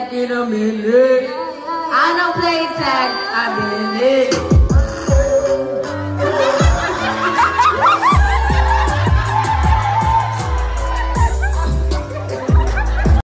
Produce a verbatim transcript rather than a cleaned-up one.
back in a minute. I don't play tag, I've been in it.